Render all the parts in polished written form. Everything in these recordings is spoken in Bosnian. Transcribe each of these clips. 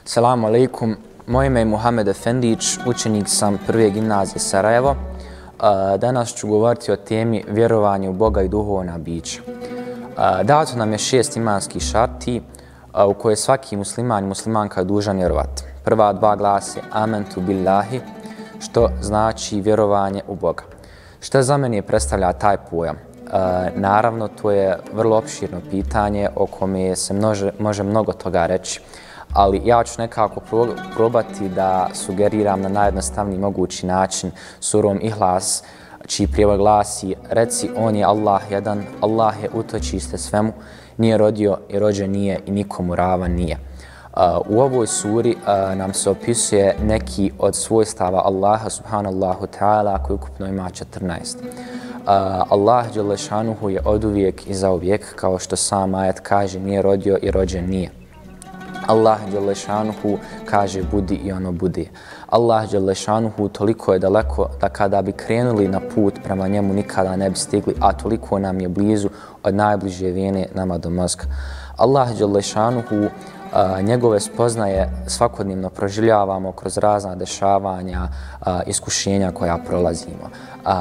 Selamu alaikum, moje ime je Muhamed Efendić, učenik sam Prve gimnazije Sarajevo. Danas ću govoriti o temi vjerovanje u Boga i duhovna bića. Dato nam je 6 imanskih šarti u koje svaki musliman i muslimanka je dužan vjerovati. Prva dva glase Amentu billahi, što znači vjerovanje u Boga. Šta za mene predstavlja taj pojam? Naravno, to je vrlo opširno pitanje o kome se može mnogo toga reći, ali ja ću nekako probati da sugeriram na najjednostavniji mogući način surom Ihlas, čiji prijevod glasi: reci, on je Allah jedan, Allah je utočište svemu, nije rodio i rođen nije i nikomu ravan nije. U ovoj suri nam se opisuje neki od svojstava Allaha subhanallahu ta'ala, koji ukupno ima 14. Allah dželešanuhu je oduvijek i zauvijek, kao što sam ajet kaže, nije rodio i rođen nije. Allah dželešanuhu kaže budi i ono bude. Allah dželešanuhu toliko je daleko da kada bi krenuli na put prema njemu nikada ne bi stigli, a toliko nam je blizu od najbliže vene nama do mozga. Allah dželešanuhu njegove spoznaje svakodnevno proživljavamo kroz razna dešavanja, iskušenja koja prolazimo.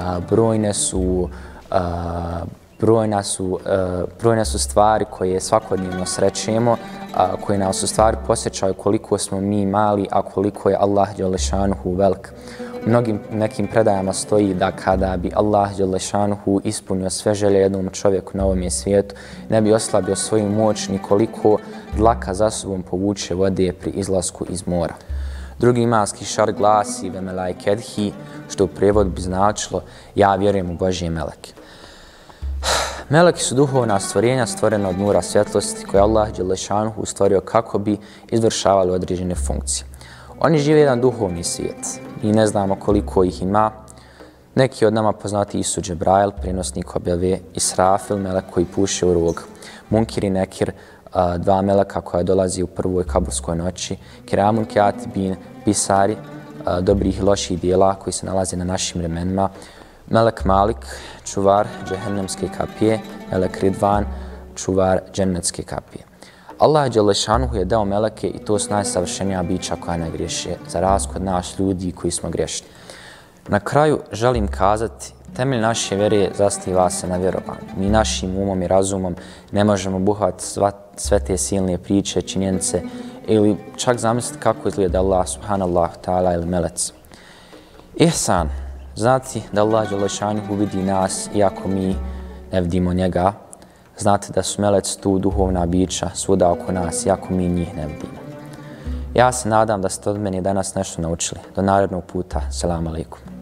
Brojne su stvari koje svakodnevno srećemo, koje nas u stvari posjećaju koliko smo mi mali, a koliko je Allah dželešanuhu velik. U nekim predajama stoji da kada bi Allah dželešanuhu ispunio sve želje jednom čovjeku na ovom svijetu, ne bi oslabio svoju moć nikoliko dlaka za sobom povuče vode pri izlasku iz mora. Drugi imanski šart glasi ve melaikedhi, što u prijevodu bi značilo ja vjerujem u Božje meleke. Meleki su duhovna stvorenja stvorena od nura svjetlosti koje Allah dželešanuhu stvorio kako bi izvršavali određene funkcije. Oni žive jedan duhovni svijet i ne znamo koliko ih ima. Neki od nama poznati su Džebrail, prijenosnik objave, Israfil, melek koji puše u rog, Munkir i Nekir, dva meleka koja dolazi u prvoj kabulskoj noći, Kiramun Katibin, pisari dobrih i loših dijela koji se nalaze na našim vremenima, Melek Malik, čuvar džehennemske kapije, Melek Ridvan, čuvar džennetske kapije. Allah dželešanuhu je dao meleke i to su najsavršenija bića koja ne griješe, za razliku od nas ljudi koji smo grešni. Na kraju želim kazati, temelj naše vjere zasniva se na vjerovanju. Mi našim umom i razumom ne možemo obuhvatiti sve te silne priče, činjenice ili čak zamisliti kako izgleda Allah subhanallahu ta'ala ili melec. Ihsan, znati da Allah dželešanuhu vidi nas iako mi ne vidimo njega. Znate da su meleci tu duhovna bića svuda oko nas iako mi njih ne vidimo. Ja se nadam da ste od mene danas nešto naučili. Do narednog puta. Selamu alaikum.